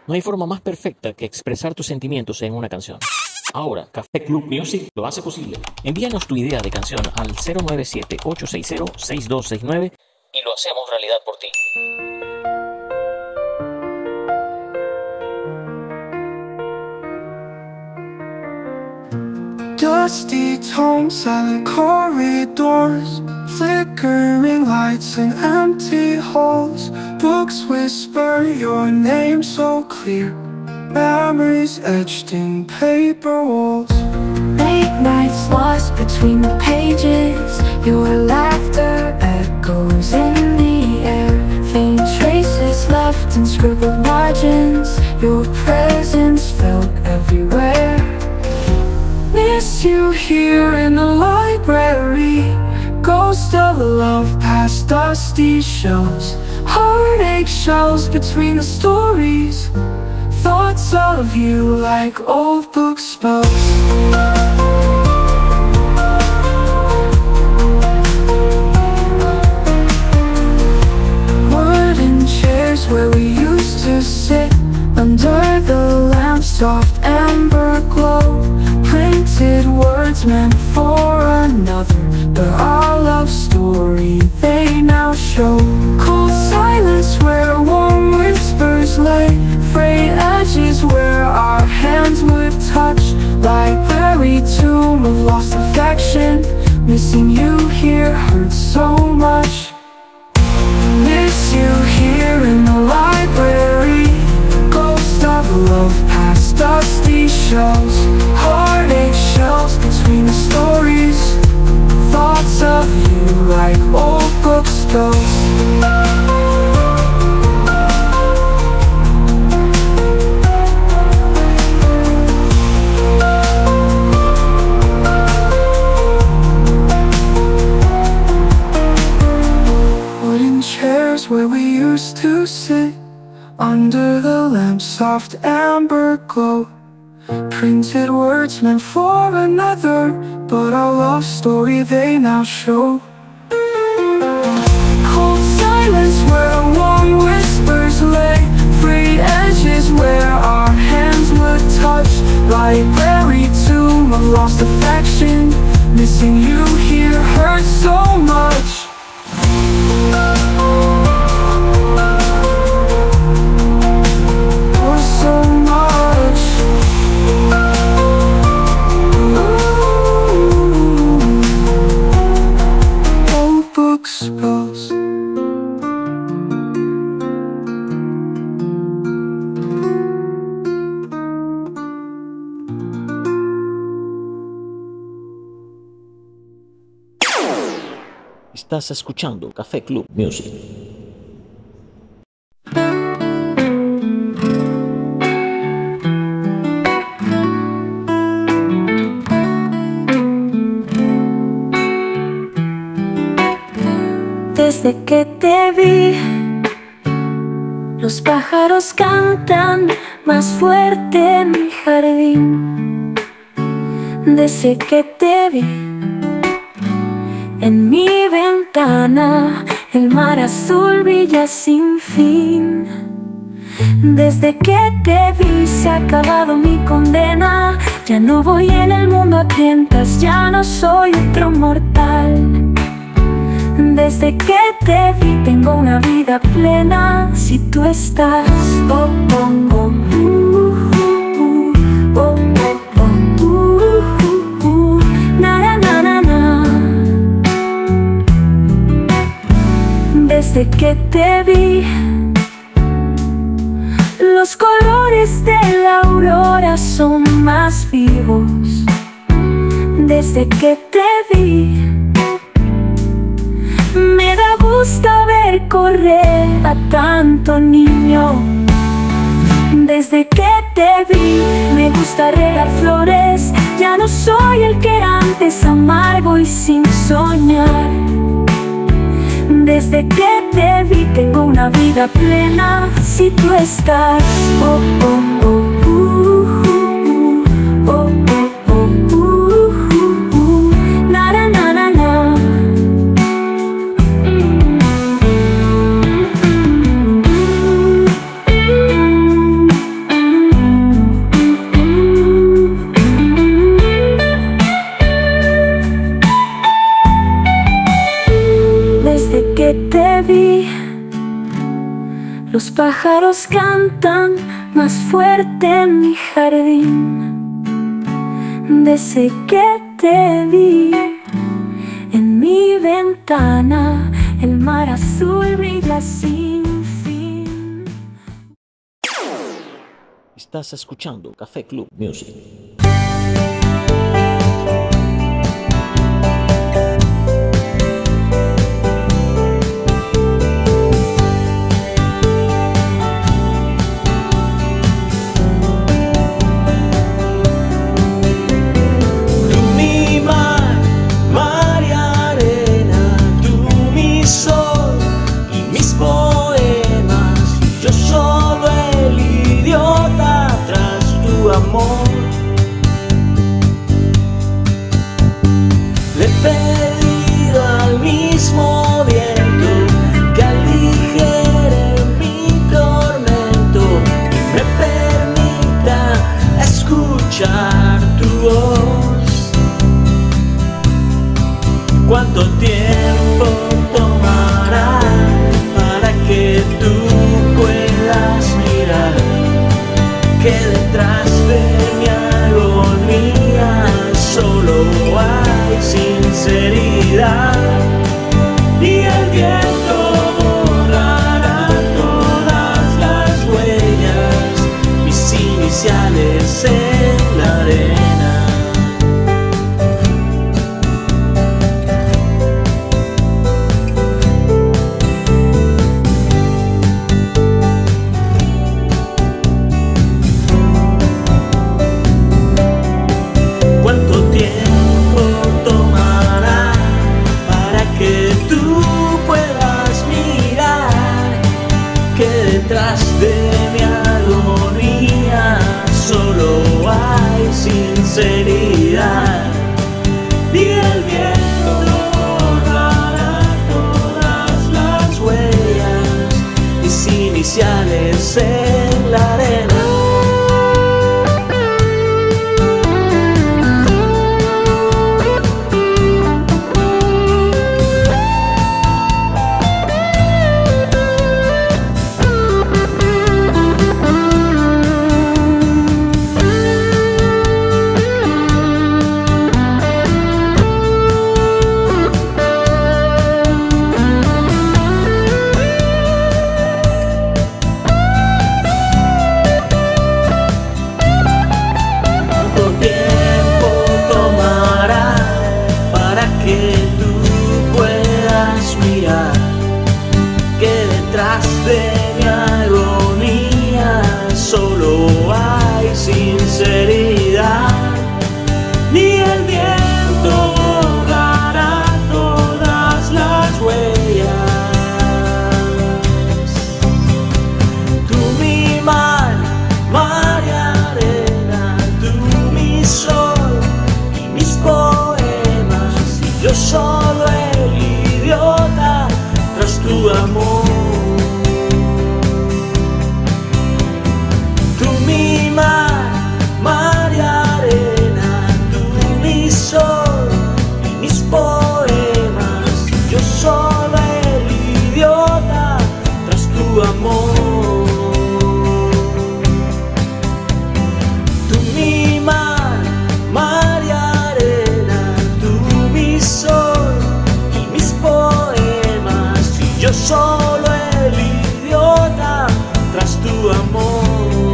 No hay forma más perfecta que expresar tus sentimientos en una canción. Ahora, Café Club Music lo hace posible. Envíanos tu idea de canción al 097-860-6269 y lo hacemos realidad por ti. Dusty tones, silent corridors, flickering lights and empty halls. Books whisper your name so clear, memories etched in paper walls. Late nights lost between the pages, your laughter echoes in the air. Faint traces left in scribbled margins, your presence felt everywhere. Miss you here in the library, ghost of love past dusty shelves. Heartache shells between the stories, thoughts of you like old book spells. Wooden chairs where we used to sit, under the lamp's soft amber glow. Printed words meant for another, but our love story they now show. Cold silence where warm whispers lay, frayed edges where our hands would touch. Library tomb of lost affection, missing you here hurts so much. Miss you here in the library, ghost of love past dusty shelves. Heartache shells between the stories, thoughts of you like old book spells. Wooden chairs where we used to sit, under the lamp's soft amber glow. Printed words meant for another, but our love story they now show. Cold silence where warm whispers lay, frayed edges where our hands would touch. Library tomb of lost affection, missing you here hurts so much. Estás escuchando Café Club Music. Desde que te vi, los pájaros cantan más fuerte en mi jardín. Desde que te vi, en mi ventana el mar azul brilla sin fin. Desde que te vi se ha acabado mi condena. Ya no voy en el mundo a tientas, ya no soy otro mortal. Desde que te vi tengo una vida plena. Si tú estás, oh, oh, oh, oh, oh, oh, na, na, na, na, na. Desde que te vi, los colores de la aurora son más vivos. Desde que te vi, me da gusto ver correr a tanto niño. Desde que te vi, me gusta regar flores. Ya no soy el que era antes, amargo y sin soñar. Desde que te vi, tengo una vida plena. Si tú estás, oh, oh, oh. pájaros cantan más fuerte en mi jardín. Desde que te vi en mi ventana, el mar azul brilla sin fin. Estás escuchando Café Club Music. Le he pedido al mismo viento que aligere mi tormento y me permita escuchar tu voz. ¿Cuánto tiempo tomará para que tú puedas mirar que detrás de mi agonía solo hay sinceridad? Y el viento borrará todas las huellas, mis iniciales en la arena. Detrás de mi agonía solo hay sinceridad. Y el viento borrará todas las huellas, mis iniciales en la arena. Detrás de mi agonía solo hay sinceridad. Ni el viento borrará todas las huellas. Tú mi mar, mar y arena, tú mi sol y mis poemas, y yo solo el idiota tras tu amor. Mar y arena, tú mi sol y mis poemas, yo solo el idiota tras tu amor. Tú mi mar, mar y arena, tú mi sol y mis poemas, y yo solo el idiota tras tu amor.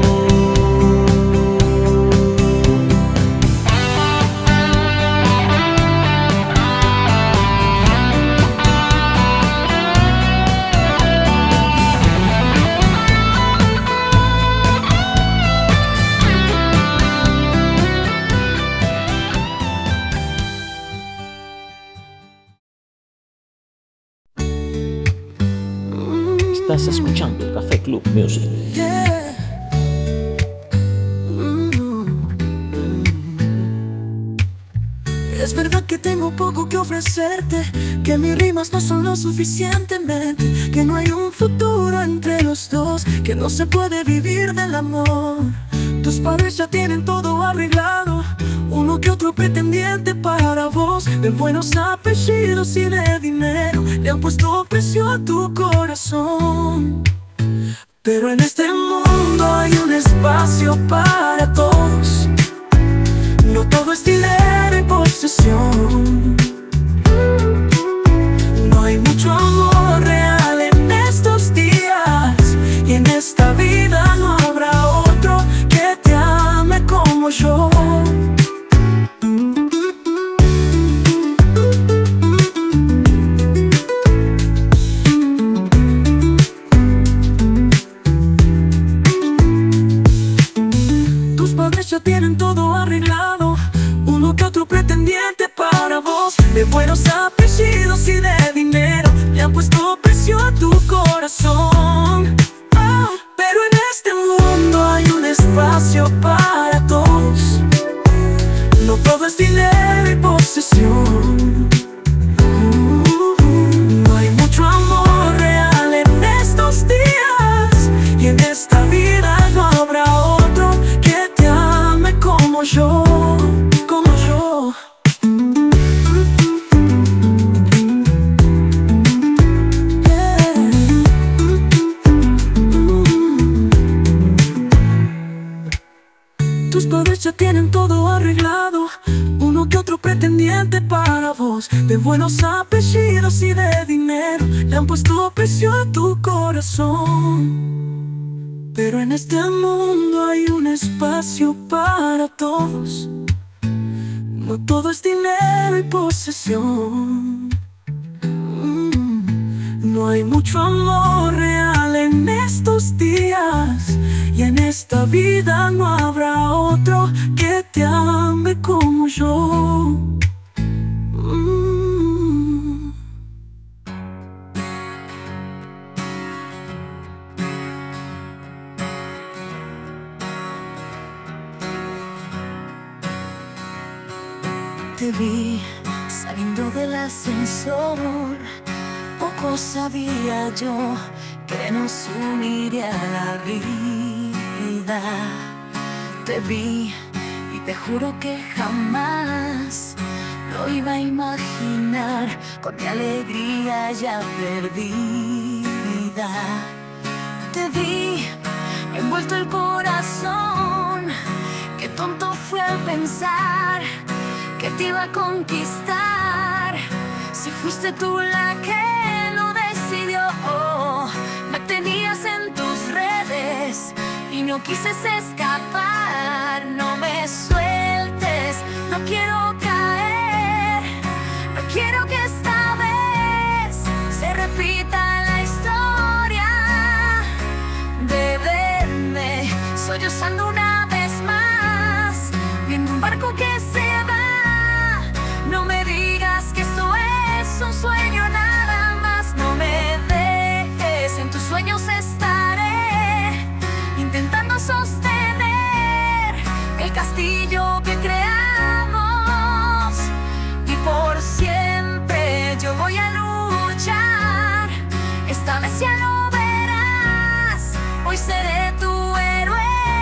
Estás escuchando Café Club Music. Yeah. Es verdad que tengo poco que ofrecerte, que mis rimas no son lo suficientemente, que no hay un futuro entre los dos, que no se puede vivir del amor. Tus padres ya tienen todo arreglado, uno que otro pretendiente para vos, de buenos apellidos y de dinero, le han puesto precio a tu corazón. Pero en este mundo hay un espacio para todos. No todo es dinero y posesión. No hay mucho amor real en estos días, y en esta vida no habrá otro que te ame como yo. Tus padres ya tienen todo arreglado, uno que otro pretendiente para vos, de buenos apellidos y de dinero, le han puesto precio a tu corazón. Pero en este mundo hay un espacio para todos. No todo es dinero y posesión. No hay mucho amor real en estos días, y en esta vida no habrá otro que te ame como yo, como yo. Tus padres ya tienen todo arreglado, uno que otro pretendiente para vos, de buenos apellidos y de dinero, le han puesto precio a tu corazón. Pero en este mundo hay un espacio para todos. No todo es dinero y posesión. No hay mucho amor real en estos días, y en esta vida no habrá otro que te ame como yo. Te vi saliendo del ascensor, poco sabía yo que nos uniría la vida. Te vi y te juro que jamás lo iba a imaginar, con mi alegría ya perdida. Te vi envuelto el corazón, qué tonto fue al pensar que te iba a conquistar. Si fuiste tú la que lo decidió, me tenías en tus redes y no quises escapar. No me sueltes, no quiero caer, no quiero que esta vez se repita la historia de verme sollozando una vez más, viendo un barco que se va. No me digas que esto es un sueño nada más, no me dejes, en tus sueños estaré, intentando sostener el castillo que creamos, y por siempre yo voy a luchar. Esta vez ya lo verás, hoy seré tu héroe.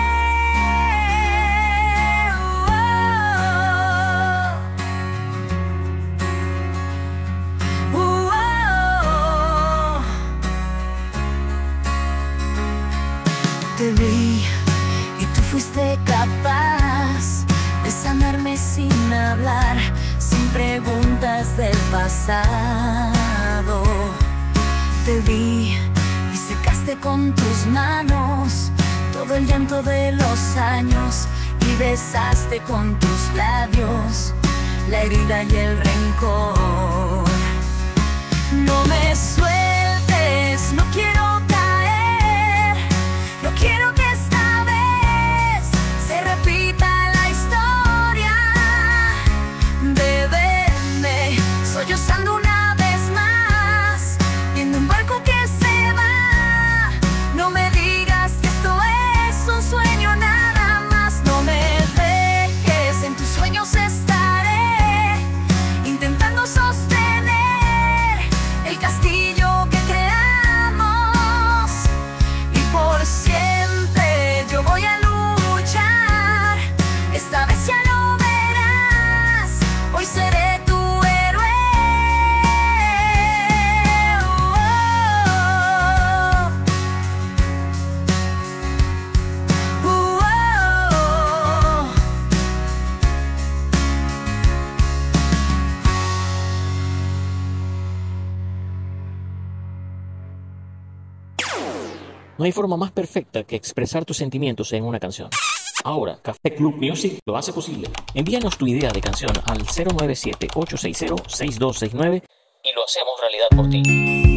Te vi y tú fuiste capaz de sanarme sin hablar, sin preguntas del pasado. Te vi y secaste con tus manos todo el llanto de los años, y besaste con tus labios la herida y el rencor. No me sueltes, no quiero caer, no quiero que esta vez se repita la historia de verme sollozando una vez más, viendo un barco que se va. No me digas que esto es un sueño nada más, no me dejes, en tus sueños estaré, intentando sostener el castillo No hay forma más perfecta que expresar tus sentimientos en una canción. Ahora, Café Club Music lo hace posible. Envíanos tu idea de canción al 097-860-6269 y lo hacemos realidad por ti.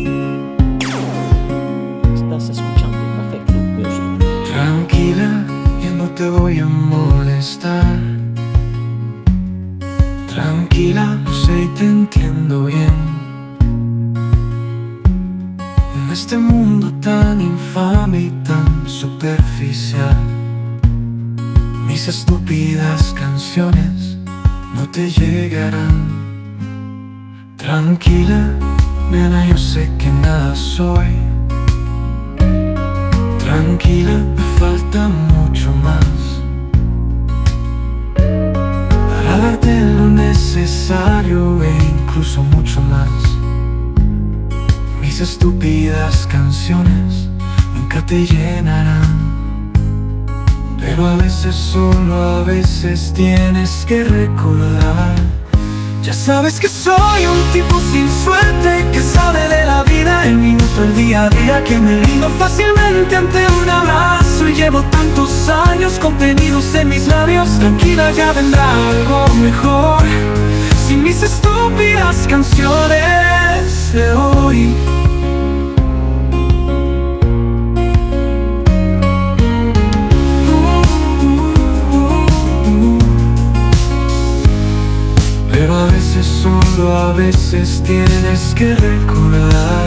Estás escuchando Café Club Music. Tranquila, yo no te voy a molestar. Tranquila, lo sé y te entiendo bien. En este mundo tan infame y tan superficial, mis estúpidas canciones no te llegarán. Tranquila, nena, yo sé que nada soy. Tranquila, me falta mucho más para darte lo necesario e incluso mucho más. Mis estúpidas canciones nunca te llenarán, pero a veces, solo a veces tienes que recordar. Ya sabes que soy un tipo sin suerte, que sabe de la vida, el minuto, el día a día, que me rindo fácilmente ante un abrazo. Y llevo tantos años contenidos en mis labios. Tranquila, ya vendrá algo mejor, sin mis estúpidas canciones de hoy. Pero a veces, solo a veces tienes que recordar.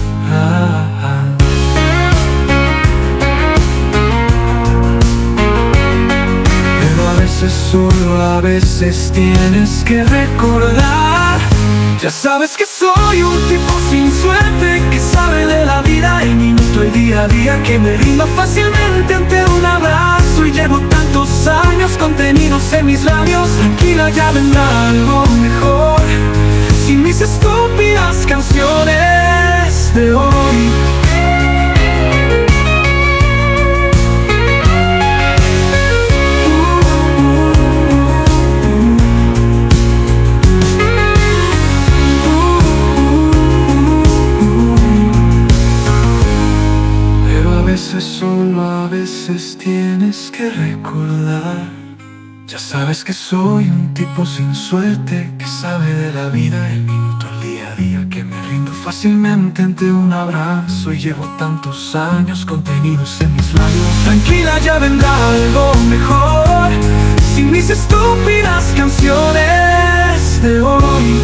Pero a veces, solo a veces tienes que recordar. Ya sabes que soy un tipo sin suerte, que sabe de la vida, el minuto, el día a día, que me rindo fácilmente ante un abrazo. Y llevo tantos años contenidos en mis labios. Tranquila, ya vendrá algo mejor, sin mis estúpidas canciones de hoy. Solo a veces tienes que recordar. Ya sabes que soy un tipo sin suerte, que sabe de la vida, el minuto, el día a día, que me rindo fácilmente ante un abrazo. Y llevo tantos años contenidos en mis labios. Tranquila, ya vendrá algo mejor, sin mis estúpidas canciones de hoy.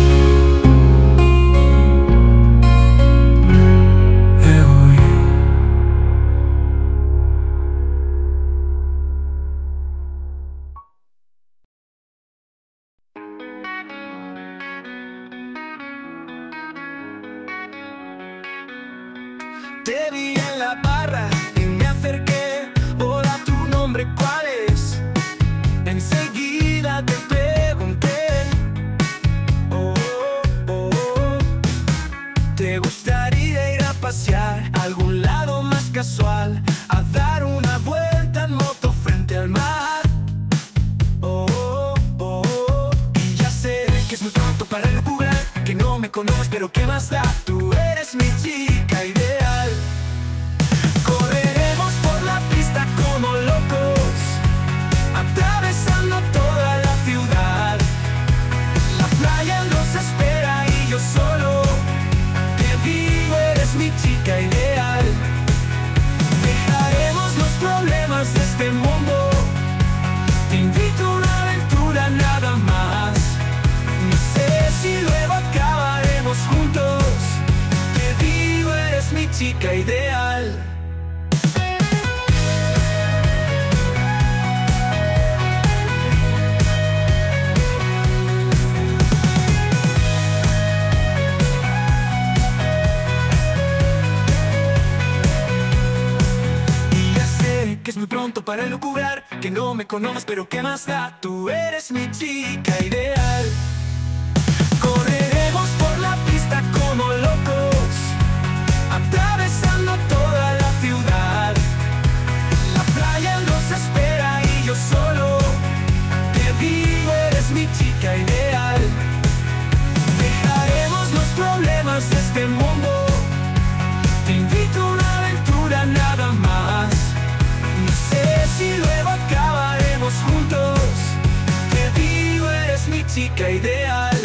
Te vi en la barra y me acerqué. Hola, ¿tu nombre cuál es? Enseguida te pregunté. Oh, oh, oh. ¿Te gustaría ir a pasear a algún lado más casual? A dar una vuelta en moto frente al mar. Oh, oh, oh. Y ya sé que es muy pronto para lugar, que no me conoces, pero ¿qué más da? Tú eres mi chica ideal. Correremos por la pista como locos, atravesando toda la ciudad. La playa nos espera y yo solo te digo, eres mi chica ideal. Dejaremos los problemas de este mundo, te invito a una aventura nada más. No sé si luego acabaremos juntos, te digo, eres mi chica ideal. Que es muy pronto para elucubrar, que no me conoces, pero ¿qué más da? Tú eres mi chica ideal. Correremos por la pista como locos, atravesando toda la ciudad. La playa nos espera y yo solo te digo, eres mi chica ideal. Dejaremos los problemas de este mundo, te invito a una aventura nada. chica ideal.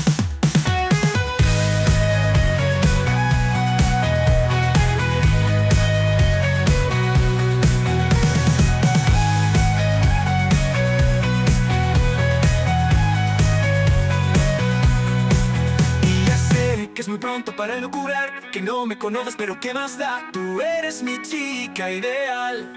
Que es muy pronto para elucubrar, que no me conoces, pero ¿qué más da? Tú eres mi chica ideal.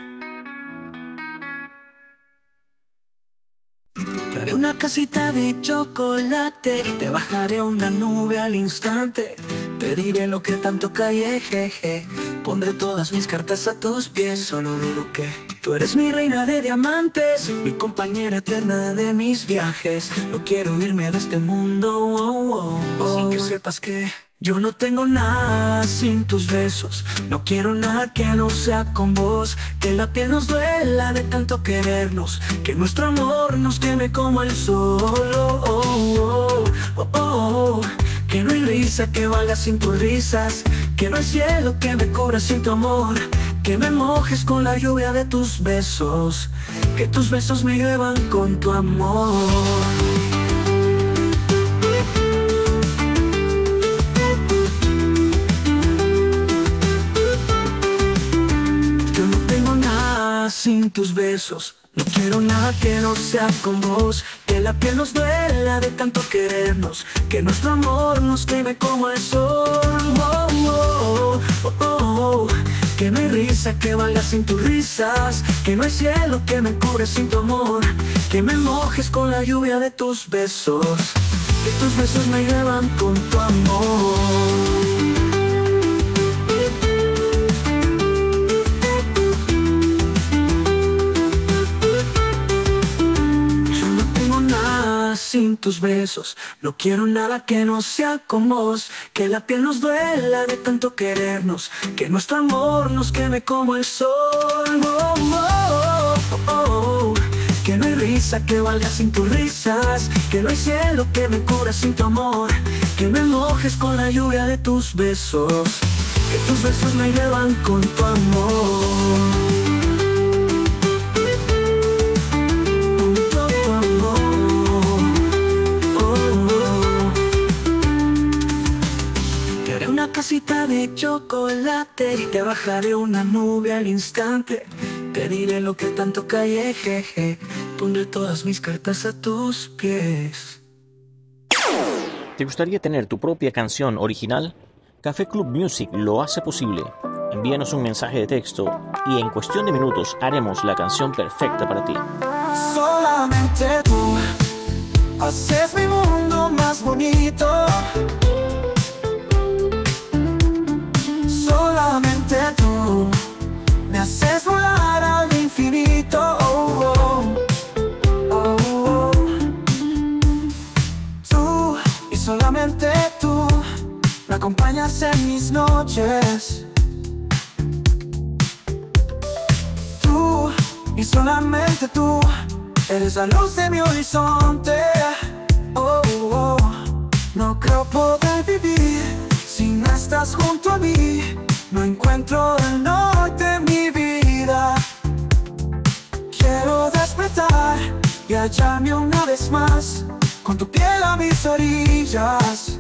Te haré una casita de chocolate, te bajaré una nube al instante. Te diré lo que tanto callé, jeje. Pondré todas mis cartas a tus pies, solo digo que tú eres mi reina de diamantes, mi compañera eterna de mis viajes. No quiero irme de este mundo, oh, oh, oh. Sin que sepas que yo no tengo nada sin tus besos. No quiero nada que no sea con vos. Que la piel nos duela de tanto querernos, que nuestro amor nos queme como el sol, oh, oh, oh, oh, oh. Que no hay risa que valga sin tus risas, que no hay cielo que me cubra sin tu amor. Que me mojes con la lluvia de tus besos, que tus besos me llevan con tu amor. Yo no tengo nada sin tus besos, no quiero nada que no sea con vos. Que la piel nos duela de tanto querernos, que nuestro amor nos queme como el sol, oh, oh, oh, oh, oh. Que no hay risa que valga sin tus risas, que no hay cielo que me cubra sin tu amor. Que me mojes con la lluvia de tus besos, que tus besos me llevan con tu amor. Sin tus besos, no quiero nada que no sea con vos. Que la piel nos duela de tanto querernos, que nuestro amor nos queme como el sol, oh, oh, oh, oh. Que no hay risa que valga sin tus risas, que no hay cielo que me cubra sin tu amor. Que me mojes con la lluvia de tus besos, que tus besos me llevan con tu amor. Casita de chocolate y te bajaré una nube al instante. Te diré lo que tanto callé, jeje. Pondré todas mis cartas a tus pies. ¿Te gustaría tener tu propia canción original? Café Club Music lo hace posible. Envíanos un mensaje de texto y en cuestión de minutos haremos la canción perfecta para ti. Solamente tú haces mi mundo más bonito. Solamente tú me haces volar al infinito, oh, oh, oh, oh. Tú y solamente tú me acompañas en mis noches. Tú y solamente tú eres la luz de mi horizonte, oh, oh. No creo poder vivir si no estás junto a mí. No encuentro el norte en mi vida. Quiero despertar y hallarme una vez más con tu piel a mis orillas.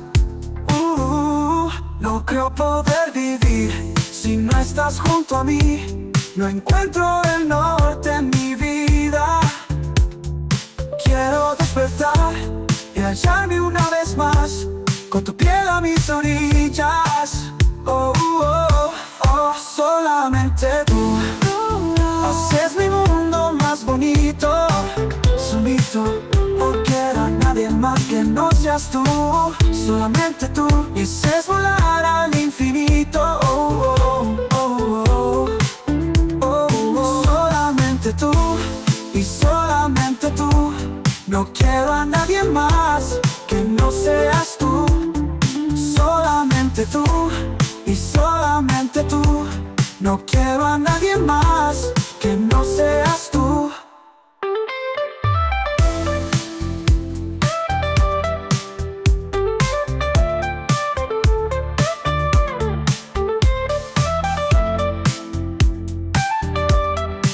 No creo poder vivir si no estás junto a mí. No encuentro el norte en mi vida. Quiero despertar y hallarme una vez más con tu piel a mis orillas. Oh, oh, oh, solamente tú haces mi mundo más bonito. Solito, no quiero a nadie más que no seas tú. Solamente tú y haces volar al infinito. Oh, oh, oh, oh, oh, oh. Solamente tú y solamente tú. No quiero a nadie más que no seas tú. Solamente tú y solamente tú. No quiero a nadie más que no seas tú.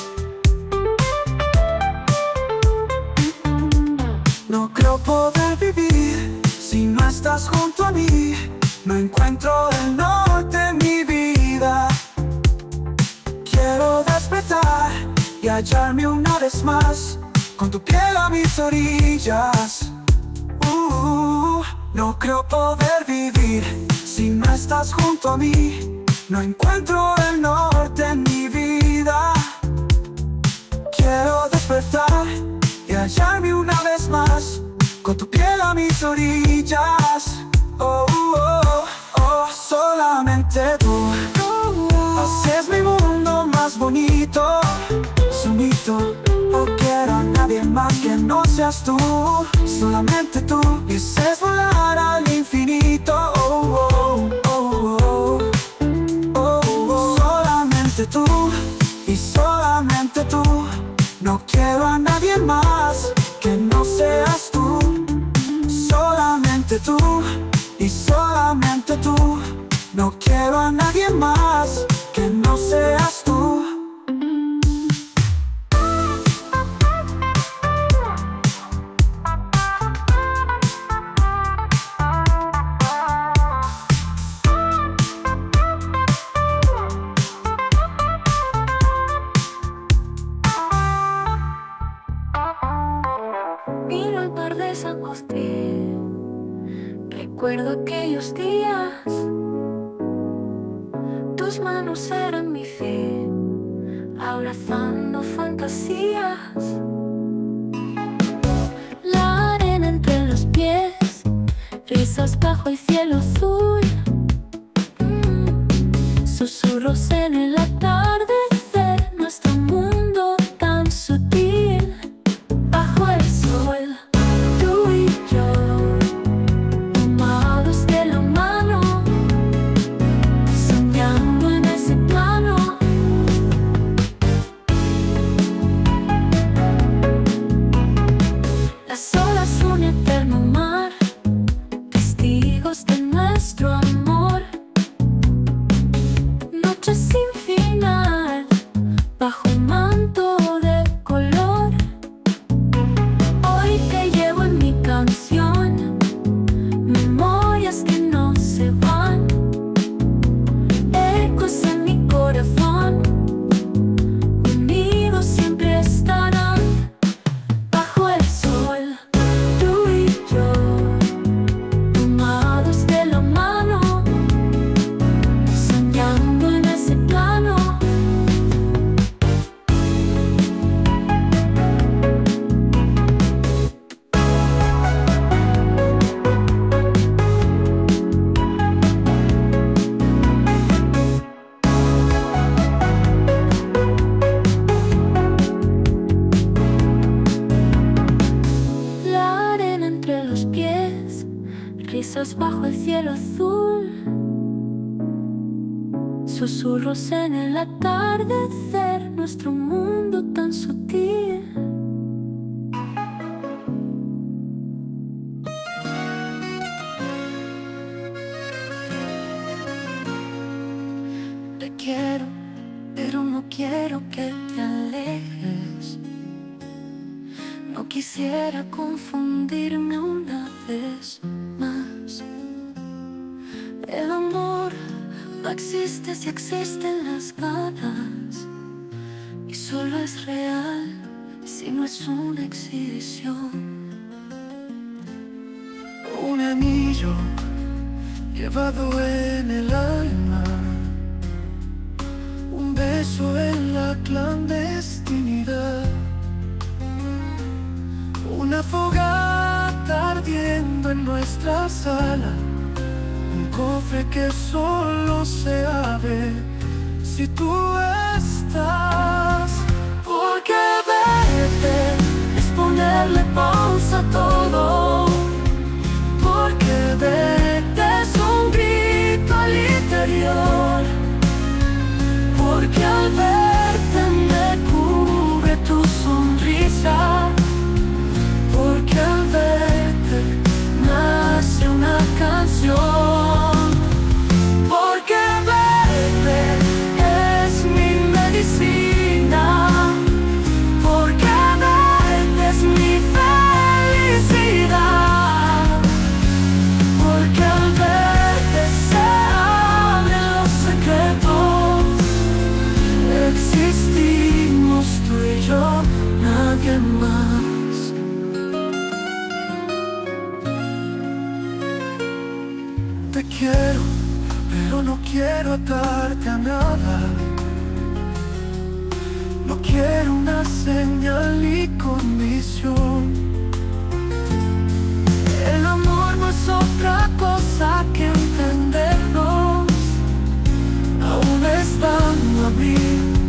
No creo poder vivir estás junto a mí, no encuentro el norte en mi vida. Quiero despertar y hallarme una vez más con tu piel a mis orillas. No creo poder vivir si no estás junto a mí. No encuentro el norte en mi vida. Quiero despertar y hallarme una vez más con tu piel a mis orillas. Solamente tú haces mi mundo más bonito. Sumito, no quiero a nadie más que no seas tú. Solamente tú me haces volar al infinito. Solamente tú y solamente tú. No quiero a nadie más que no seas tú. Solamente tú y solamente tú. No quiero a nadie más que no seas tú. Vino el par de San Agustín. Recuerdo aquellos días. Tus manos eran mi fe, abrazando fantasías. La arena entre los pies, risas bajo el cielo azul. Susurros en el atardecer, nuestro mundo tan sutil. Bajo el sol, tú y yo, tomados de la mano, soñando en ese plano. Las olas, un eterno mar, testigos de nuestro amor. Noche sin final, bajo un manto de color. Hoy te llevo en mi canción, memorias que no se van, ecos en mi corazón, unidos siempre estarán. Bajo el sol, tú y yo, tomados de la mano, soñando en ese plano. La arena entre los pies, risas bajo el cielo azul. Susurros en el atardecer, nuestro mundo tan sutil. Te quiero, pero no quiero que te alejes. No quisiera confundirme una vez más. El amor no existe si existen las ganas, y solo es real si no es una exhibición. Un anillo llevado en el alma, un beso en la clandestinidad, una fogata ardiendo en nuestra sala, un cofre que solo se abre si tú estás. Porque verte es ponerle pausa a todo. Porque verte es un grito al interior. Porque al verte me cubre tu sonrisa. Porque al verte nace una canción. Porque verte es mi medicina. atarte a nada. No quiero una señal ni condición. El amor no es otra cosa que entendernos, aún estando a 1000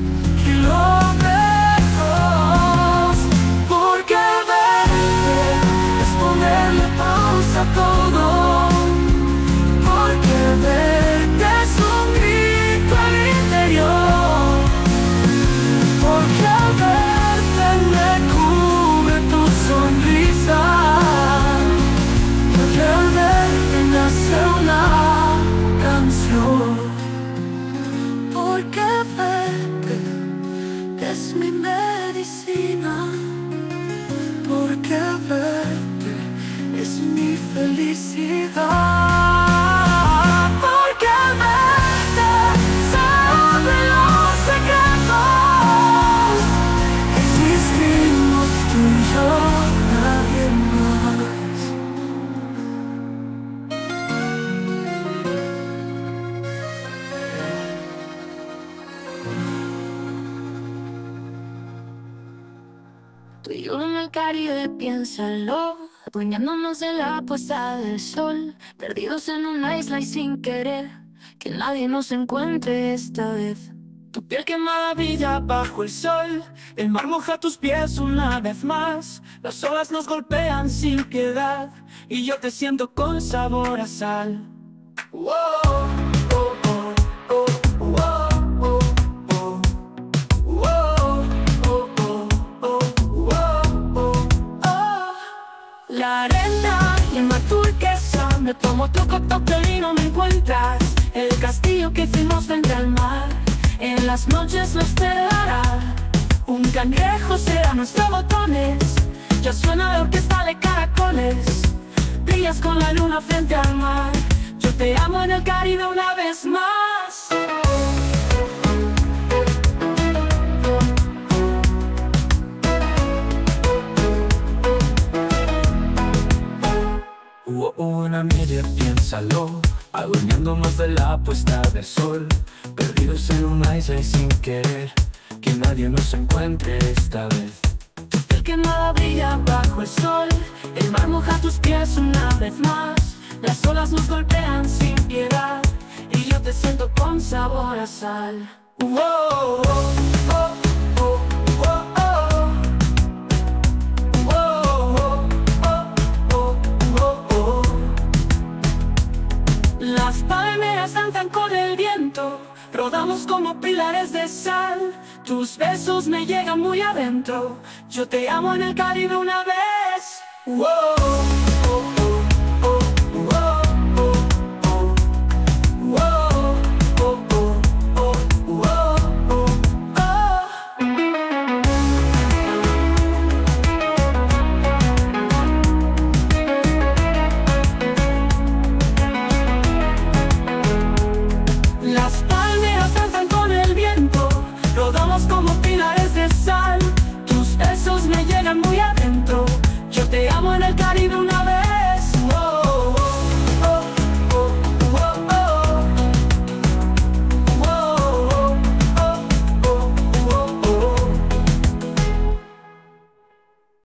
kilómetros. Porque verte es ponerle pausa a todo. Porque verte es un grito al interior. Porque verte me cubre tu sonrisa. Porque al verte nace una canción. Porque verte es mi medicina. Porque verte es mi felicidad. Porque verte se abre los secretos. Existimos tú y yo, nadie más. Tú y yo en el Caribe, piénsalo, adueñándonos de la puesta del sol, perdidos en una isla y sin querer que nadie nos encuentre esta vez. Tu piel quemada brilla bajo el sol, el mar moja tus pies una vez más, las olas nos golpean sin piedad y yo te siento con sabor a sal. Wow, oh, oh, oh, wow, oh, oh. Wow, oh, oh, oh, wow, oh, oh. La arena y el mar turquesa, me tomo tu cóctel y no me encuentras. El castillo que hicimos frente al mar, en las noches lo esperará. Un cangrejo será nuestro botones, ya suena la orquesta de caracoles. Brillas con la luna frente al mar, yo te amo en el Caribe una vez más. Una media, piénsalo, adueñándonos de la puesta del sol, perdidos en una isla y sin querer que nadie nos encuentre esta vez. Tu piel quemada brilla bajo el sol, el mar moja tus pies una vez más, las olas nos golpean sin piedad y yo te siento con sabor a sal. Wow, oh, oh, oh, oh, oh. Las palmeras danzan con el viento, rodamos como pilares de sal. Tus besos me llegan muy adentro, yo te amo en el Caribe una vez. Wow.